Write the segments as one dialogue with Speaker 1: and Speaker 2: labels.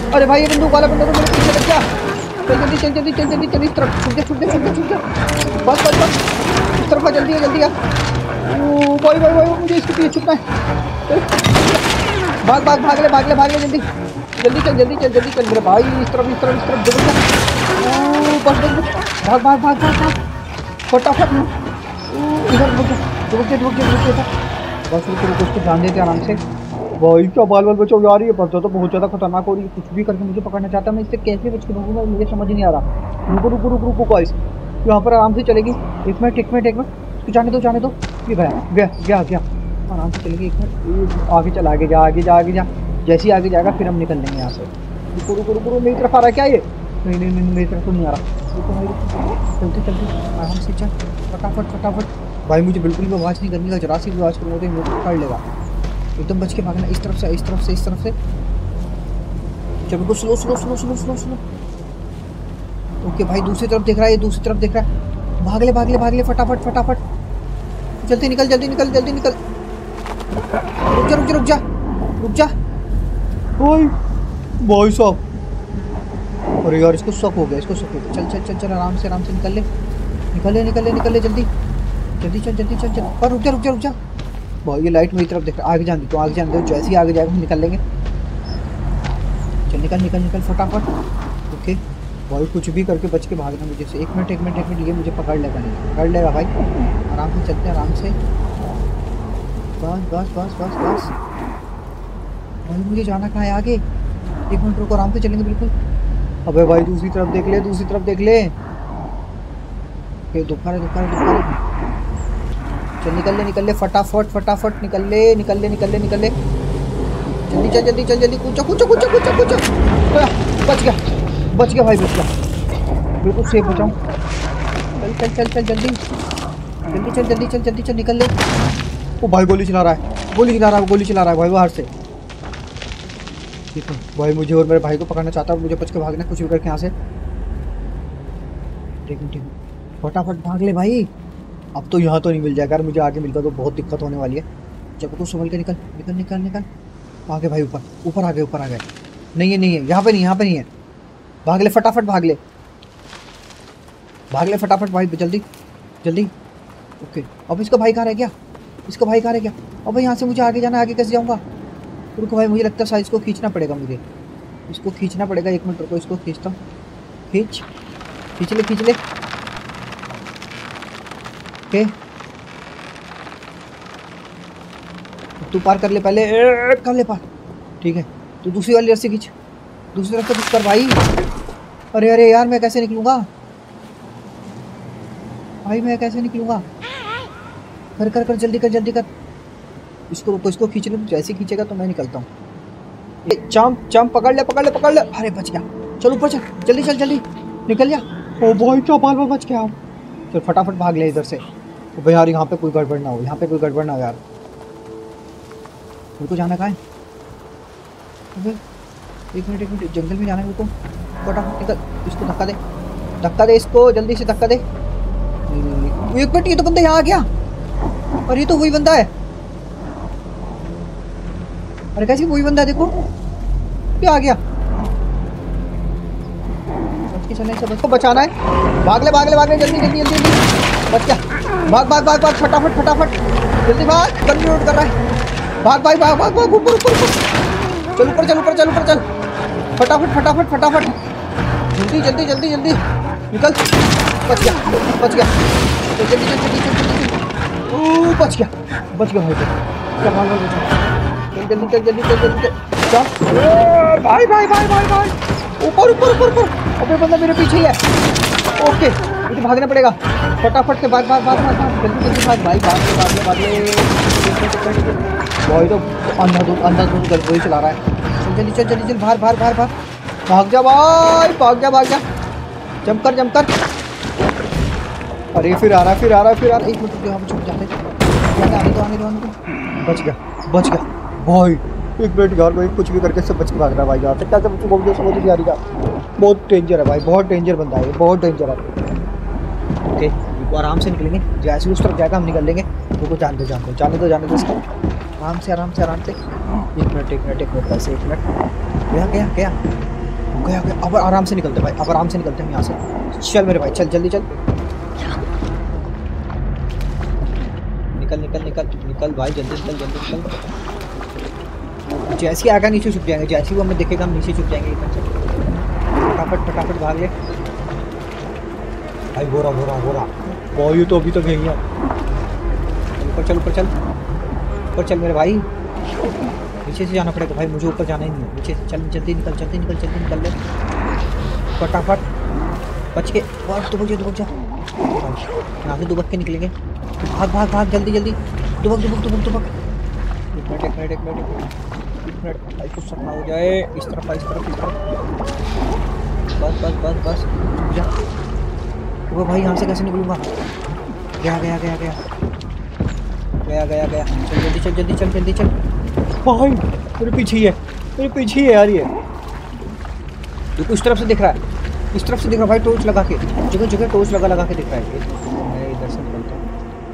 Speaker 1: अरे भाई ये बंदूक वाला बंदा तो मेरे पीछे लग गया। चल जल्दी चल जल्दी चल जल्दी चल, इस तरफ छुट जा छुट जा छुट जा छुट जा। बस बस बस इस तरफ आ, जल्दी आ जल्दी आ। ओ भाई भाई भाई मुझे इसके पीछे छुपना है। भाग भाग भाग ले जल्दी जल्दी चल जल्दी चल जल्दी चल मेरे भाई। इस तरफ इस तरफ इस तरफ जल्दी चल। बस बस बस भाग भाग भाग भाग भाग फटाफट। इधर रुक जा बस रुक रुक, उसको ध्यान देते आराम से। भाई क्या बाल बाल बचाओ यार, ये बच्चा तो बहुत ज़्यादा खतरनाक हो रही है। कुछ भी करके मुझे पकड़ना चाहता है, मैं इससे कैसे बच के भागूंगा मुझे समझ नहीं आ रहा। रुको रुको रुको रुको गाइस, यहाँ पर आराम से चलेगी। एक मिनट एक मिनट एक मिनट, इसको जाने दो। ये गया आराम से चलेगी। एक मिनट आगे चल, आगे जा। जैसे ही आगे जाएगा फिर हम निकल लेंगे यहाँ से। रुको रुको रुको, मेरी तरफ आ रहा है क्या ये? नहीं मेरी तरफ तो नहीं आ रहा। रुको भाई चलते आराम से चल, फटाफट। भाई मुझे बिल्कुल भी आवाज़ नहीं करनी का, जरा सी भी आवाज़ करूँगा तो मुझे पकड़ लेगा। एकदम बच के भागना, इस तरफ से। चल बिल्कुल स्लो। ओके भाई दूसरी तरफ देख रहा है, भाग ले फटाफट। जल्दी निकल। रुक जा। भाई साहब, अरे यार इसको शक हो गया। चल आराम से निकल ले जल्दी चल। पर रुक जा। भाई ये लाइट मेरी तरफ देख रहा है, आगे जाने दो। जैसे ही आगे जाएगा हम निकल लेंगे। चल निकल फटाफट। ओके भाई कुछ भी करके बच के भागना मुझे से। एक मिनट ये मुझे पकड़ लेगा भाई। आराम से चलते हैं, आराम से। बस भाई मुझे जाना कहाँ है आगे? एक मिनट रुको, आराम से चलेंगे बिल्कुल। अबे भाई दूसरी तरफ देख ले। दुख रहा है। चल निकल ले फटाफट निकल ले। जल्दी चल कूचा। बच गया भाई, बिल्कुल सेफ बचाऊं। चल जल्दी चल निकल ले। ओ भाई गोली चला रहा है भाई बाहर से। ठीक है भाई, मुझे और मेरे भाई को पकड़ना चाहता है। मुझे बच के भागना कुछ भी करके यहाँ से। ठीक है फटाफट भाग ले भाई। अब तो यहाँ तो नहीं मिल जाएगा यार, मुझे आगे मिलकर तो बहुत दिक्कत होने वाली है। जब कुछ संभल के निकल। आगे भाई ऊपर आ गए। नहीं है यहाँ पे नहीं है। भाग ले फटाफट भाई जल्दी। ओके अब इसका भाई कहाँ रह गया? अब यहाँ से मुझे आगे जाना, आगे कैसे जाऊँगा? रुको भाई, मुझे लगता है शायद इसको खींचना पड़ेगा मुझे। एक मिनट रुको, इसको खींचता हूँ। खींच ले। ओके तू पार कर ले पहले, कर ले पार। ठीक है तू दूसरी वाली रस्सी खींच, दूसरी तरफ से कुछ कर भाई। अरे यार मैं कैसे निकलूंगा भाई, कर जल्दी कर। इसको रुको, इसको खींच ले। जैसे खींचेगा तो मैं निकलता हूँ। चम पकड़ ले। अरे बच गया। चल ऊपर चल, जल्दी निकल जा। ओ भाई क्या बाल बच गया। चल फटाफट भाग ले इधर से। भाई यार यहाँ पे कोई गड़बड़ ना हो यार। मेरे को जाना कहाँ है? अबे एक मिनट जंगल में जाना है मेरे को। फटाफट निकल, इसको धक्का दे इसको, जल्दी से धक्का दे। नहीं। एक मिनट, ये तो बंदा यहाँ आ गया। और ये तो वही बंदा है। अरे कैसे वही बंदा है, देखो क्या आ गया। चलने से बस को बचाना है। भाग ले जल्दी। बच गया। भाग फटाफट जल्दी भाग। गन लोड कर रहा है। भाग ऊपर चल। फटाफट जल्दी निकल। बच गया। जल्दी बच गया भाई। क्या भाग जल्दी चल। भाई ऊपर। अबे बंदा मेरे पीछे ही है। ओके मुझे भागना पड़ेगा। फटाफट से भाग जल्दी भाग भाई। भाग ले। भाई तो अंधाधुंध गड़बड़ी चला रहा है। जल्दी बाहर। भाग जा भाई, भाग जा। जंप कर। अरे फिर आ रहा है। एक मिनट यहाँ पे छुप जाते। आने दो। बच गया भाई। एक मिनट यार, भाई कुछ भी करके सब बच के भाग रहा है भाई। यार क्या सब मुझे समझ नहीं आ रही यार। बहुत डेंजर है भाई, बहुत डेंजर बंदा है, बहुत डेंजर है। ओके आराम से निकलेंगे। जैसे उस तरफ जाएगा हम निकल लेंगे। रुको जाने दो इसको। आराम से। एक मिनट वैसे। एक मिनट। क्या गया गया। अब आराम से निकलते भाई, अब आराम से निकलते हैं यहाँ से। चल मेरे भाई, चल जल्दी चल। निकल निकल निकल निकल भाई, जल्दी निकल जल्दी निकल। जैसे ही आगा नीचे छुप जाएंगे, जैसे ही वो हमें देखेगा हम नीचे छुप जाएंगे एकदम से। फटाफट फटाफट भाग ले भाई। बोरा बोरा बोरा भाई, तो अभी तक यहीं है। ऊपर चल ऊपर चल ऊपर चल मेरे भाई। नीचे से जाना पड़ेगा भाई, मुझे ऊपर जाना ही नहीं है। नीचे से चल, जल्दी निकल जल्दी निकल जल्दी निकल ले फटाफट। बच के और दुबक जा यहाँ से, दुबक के निकलेंगे। भाग भाग भाग जल्दी जल्दी, दुबक दुबक दुबक दुबक। एक मिनट भाई, कुछ सपना हो जाए। इस तरफ इस तरफ इस तरफ। बस बस बस बस जा। वो भाई यहाँ से कैसे निकलूँगा? गया गया गया गया गया गया गया। चल जल्दी चल जल्दी चल जल्दी चल भाई। मेरे पीछे ही है, मेरे पीछे ही है यार ये। देखो इस तरफ से दिख रहा है, इस तरफ से दिख रहा है भाई। टॉर्च लगा के जगह जगह टॉर्च लगा के दिख रहा है। मैं इधर से निकलता हूँ।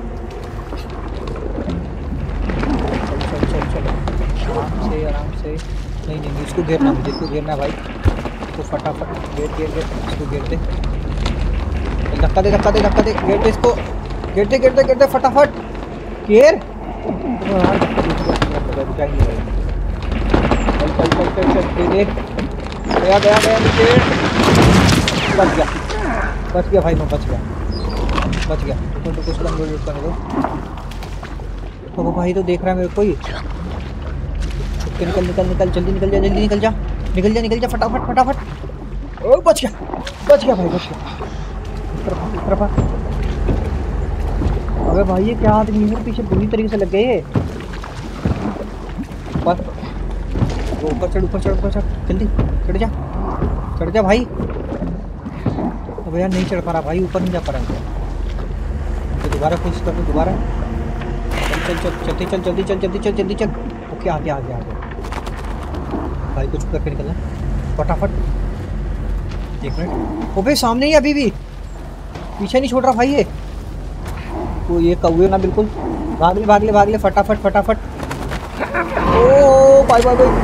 Speaker 1: चल चल चल चल आराम से। नहीं नहीं नहीं, इसको घेरना, मुझे इसको घेरना भाई। इसको फटाफट घेर घेर घेर, इसको घेर दे। धक्का दे धक्का दे धक्का दे, घेर दे इसको। घेर दे फटाफट घेर। गया गया गया नीचे। बच गया भाई, मैं बच गया। तो कुछ लंबे करने दो। तो वो भाई तो देख रहा है मेरे को ही। निकल निकल निकल जल्दी निकल जा, जल्दी निकल जा फटाफट। ओ बच गया भाई, बच गया। इस तरफ। अबे भाई ये क्या आदमी मेरे पीछे बुरी तरीके से लग गए। बस ऊपर चढ़ जल्दी चढ़ जा भाई। अब यार नहीं चढ़ पा रहा भाई, ऊपर नहीं जा पा रहा। तो दोबारा कोशिश कर दो दोबारा। चल जल्दी चल। ओके आ गया भाई। कुछ करके निकलना फटाफट। एक मिनट, ओबे सामने ही अभी भी पीछे नहीं छोड़ रहा भाई ये। तो ये कौवे ना बिल्कुल। भाग ले फटाफट। ओ भाई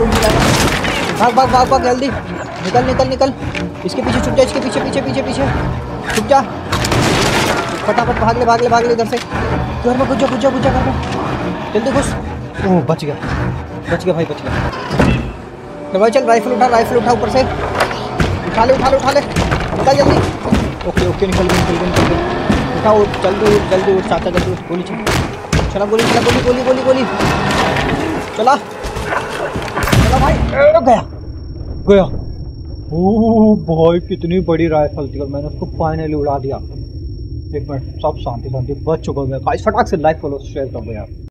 Speaker 1: भाग जल्दी निकल। इसके पीछे छुप जा, इसके पीछे छुप जा। फटाफट भाग ले इधर से। घर में घुस जा घर में, जल्दी घुस। ओह बच गया भाई। तो भाई चल, राइफल उठा ऊपर से। उठा ले निकल जल्दी। ओके निकल उठाओ जल्दी उठ चाचा, जल्दी उठ। गोली चला गोली चला भाई। गया। ओह भाई कितनी बड़ी राइफल थी और मैंने उसको फाइनली उड़ा दिया। एक मिनट, सब शांति बच चुका है। फटाक से लाइक फॉलो शेयर कर दो यार।